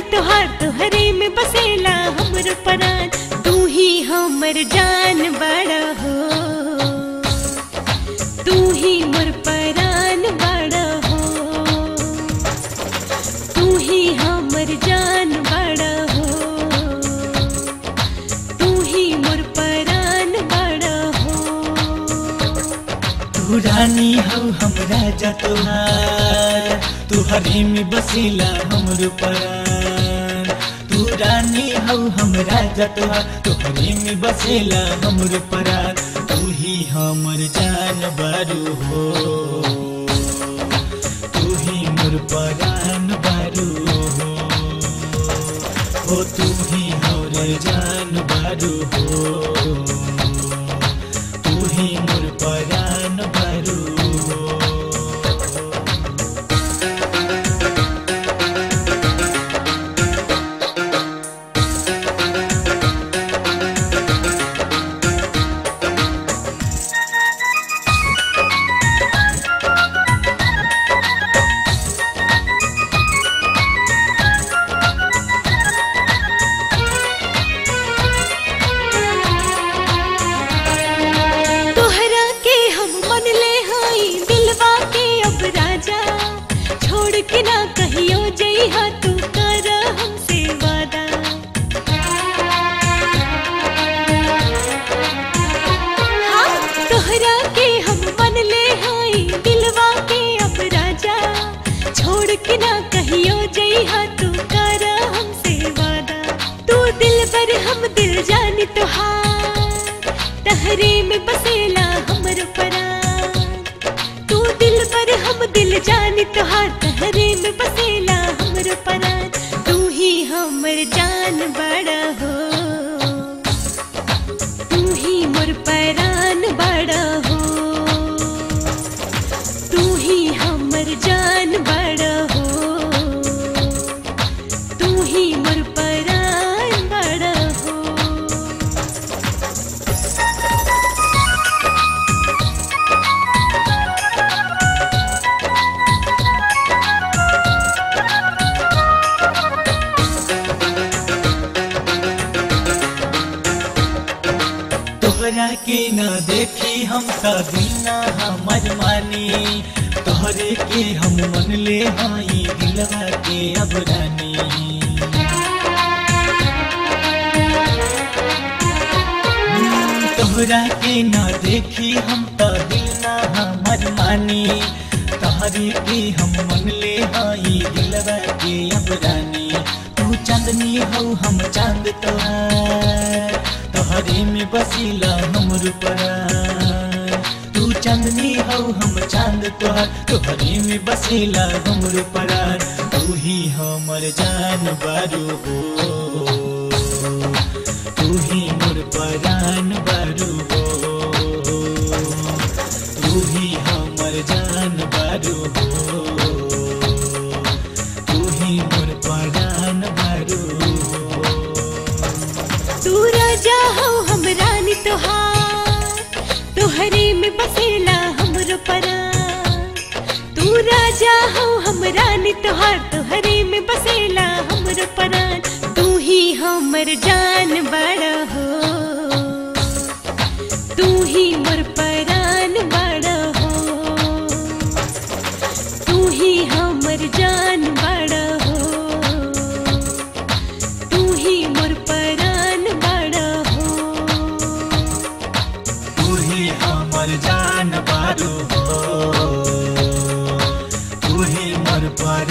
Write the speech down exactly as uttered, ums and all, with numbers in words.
जानी तोहार तोहरे में बसेला हमर परान। तू ही हमर जान बड़ा हो, तू ही मोर परान बड़ा हो, तू ही हमर जान बड़ा हो, तू ही मोर परान बड़ा हो। तू रानी हो हम राजा तोहार, तुहरे में बसेला हमर परान। तू रानी हो हम राजा तोहार, तुहरे में बसेला हमर परान। तू ही हमर जान बारू हो, तू ही मोर परान बारू हो, ओ तू ही मोर जान बारू हो, तू ही मोर परान बारू हो। कि ना कहियो जइहा तू कर हमसे वादा। हाँ तोहरा के हम मन ले हाई दिलवा के अब राजा, छोड़ के ना कहियो जइहा तू कर हमसे वादा। तू दिल पर हम दिल जानी तोहार, तहरे में बसेला हमर परान। तू दिल पर हम दिल जानी तोहार, तहरे में बसेला हमर परान। तू ही हमर जान बड़ा हो, तू ही मोर परान बड़ा हो, तू ही हमर जान बड़ा हो, तू ही मोर परान बड़ा हो। तोहरा के न देखी हम कभी ना हमर मानी, तोहरे के हम मन ले हाई दिलवा के अब रानी। तोहरा के न देखी हम कभी ना हमर मानी, तोहरे के हम मन ले हाई दिलवा के अब रानी। तू चांदनी हो हम चांद तोहार, तोहरे में बसीला हमर परान। तू चांदनी हो हम चांद तोहार, तोहरे में बसीला हमर परान। तू ही हमर जान बारू हो, तू ही मोर परान बारू हो, तू ही हमर जान बारू हो, तू ही मोर परान बारू हो। तू राजा हो हम रानी तोहार, तोहरे में बसेला हमर परान। तू राजा हो हम रानी तोहार, तोहरे में बसेला हमर परान। तू ही हमर जान बड़ा हो, तू ही मोर परान बड़ा हो, तू ही हमर जान बड़ा हो, तू ही मोर परान बड़ा हो। तू ही हमर जान बारू हो, तू ही मोर परान